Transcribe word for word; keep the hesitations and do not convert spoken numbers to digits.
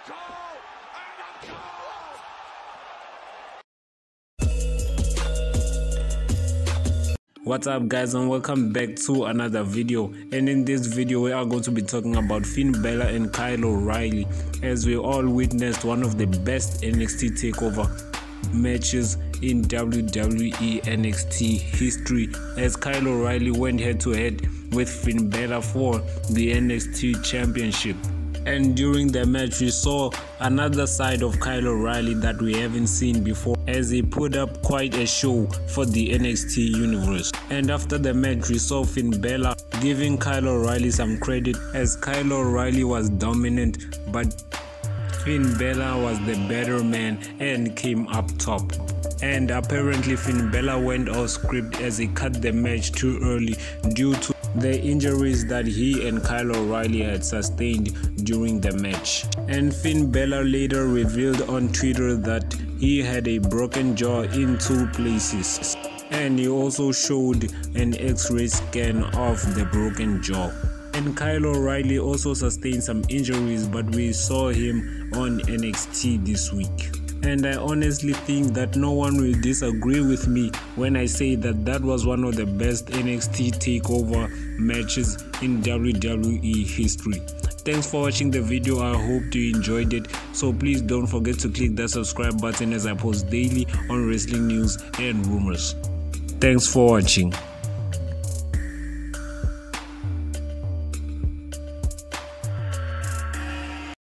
What's up guys, and welcome back to another video. And in this video we are going to be talking about Finn Balor and Kyle O'Reilly, as we all witnessed one of the best N X T takeover matches in W W E N X T history, as Kyle O'Reilly went head to head with Finn Balor for the N X T championship. And during the match we saw another side of Kyle O'Reilly that we haven't seen before, as he put up quite a show for the N X T universe. And after the match we saw Finn Balor giving Kyle O'Reilly some credit, as Kyle O'Reilly was dominant but Finn Balor was the better man and came up top. And apparently Finn Balor went off script as he cut the match too early due to the injuries that he and Kyle O'Reilly had sustained during the match. And Finn Balor later revealed on Twitter that he had a broken jaw in two places, and he also showed an X-ray scan of the broken jaw. And Kyle O'Reilly also sustained some injuries, but we saw him on N X T this week. And I honestly think that no one will disagree with me when I say that that was one of the best N X T takeover matches in W W E history. Thanks for watching the video. I hope you enjoyed it. So please don't forget to click that subscribe button, as I post daily on wrestling news and rumors. Thanks for watching.